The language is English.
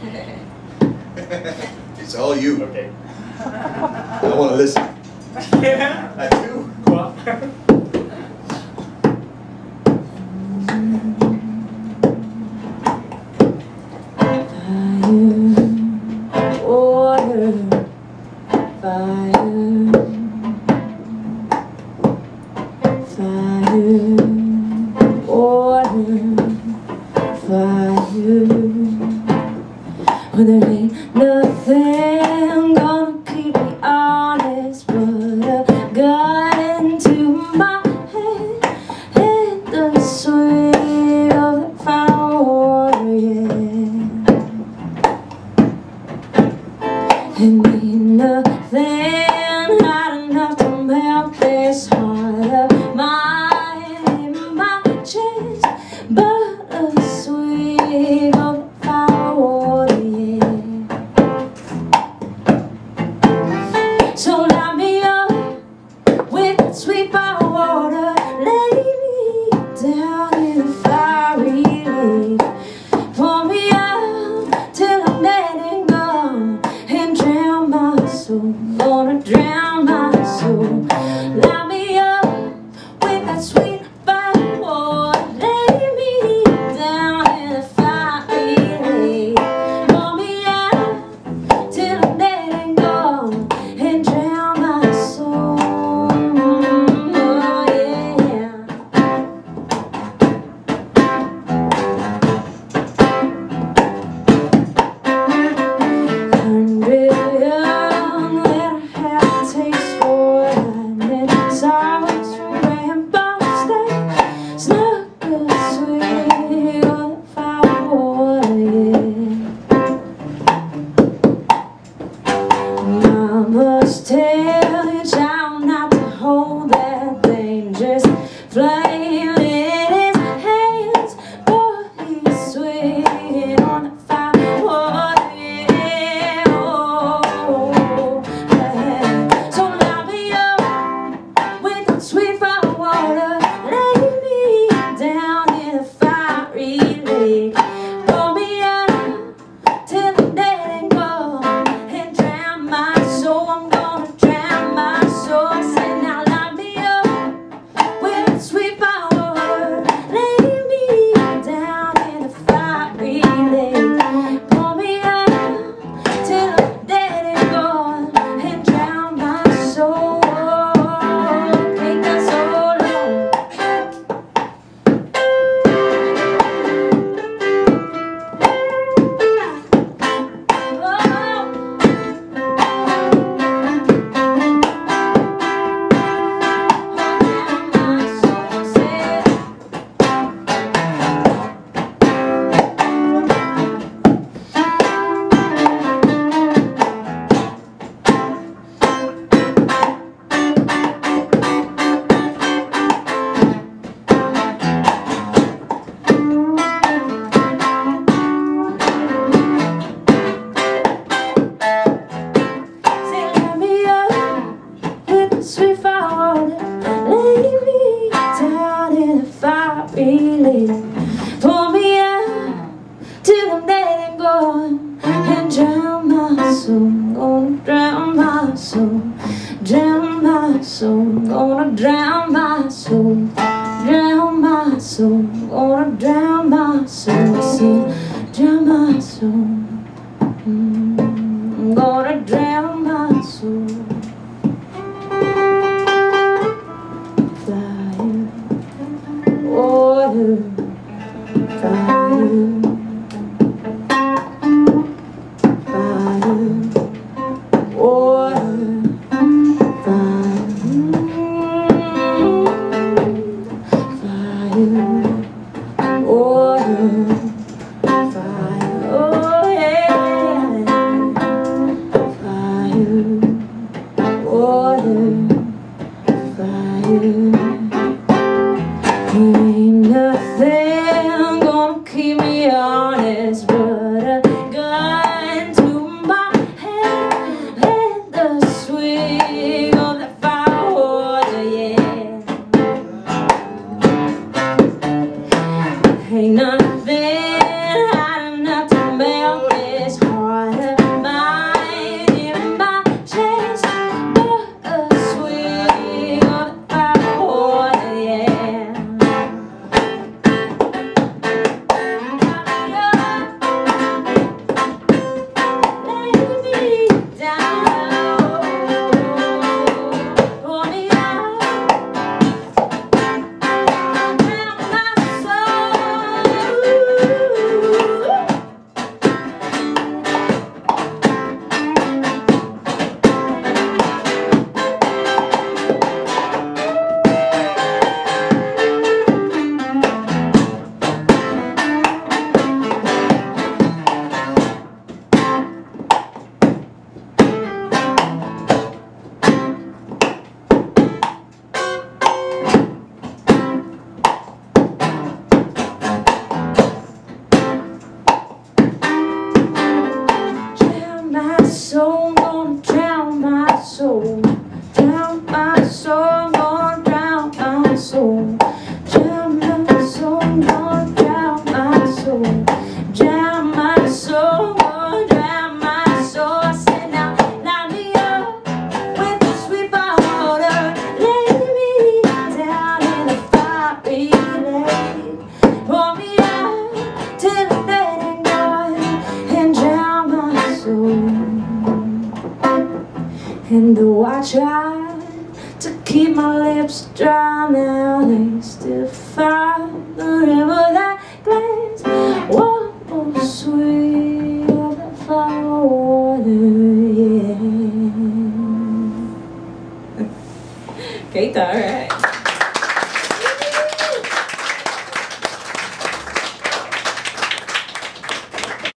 It's all you. Okay. I want to listen. Yeah. I do. Quoi? Well, there ain't nothing gonna keep me honest but a gun into my head and the sweet of the fire water, yeah. And ain't nothing hot enough to melt this heart of mine in my chest but a sweet of the fire water, yeah. So light me up with that sweet fire water, lay me down in a fiery lake, pour me out till I'm dead and gone, and drown my soul, gonna drown my soul. Light me up with that sweet fire water, lay me down in a fiery lake, pour me out till I'm dead and gone, and drown my soul, oh yeah. 100 young that I had a taste for lightning, sorrows from Rainbow State, snuck a sweet on the fire water, yeah. I must tell your child not to hold that dangerous flame in his hands, but he's sweet on the fire water, yeah. Oh, yeah. So light me up with that sweet fire water, lay me down in a fiery lake, pour me out till I'm dead and gone, and drown my soul. I'm gonna drown my soul. I said now light me up with that sweet fire water, lay me down in a fiery lake, pour me out till I'm dead and gone, and drown my soul. Take that so long. Sweet fire water, lay me down in a fiery lake, pour me out till I'm dead and gone, and drown my soul, gonna drown my soul, drown my soul, gonna drown my soul, drown my soul, gonna drown my soul, see, drown my soul, I'm gonna drown my soul. Water, fire, fire, water, fire, fire, water, fire, oh yeah, fire, water, fire. Ain't nothing gonna keep me honest but a gun to my head and the sweet of the fire water, yeah. Ain't nothing hot enough to melt this least if I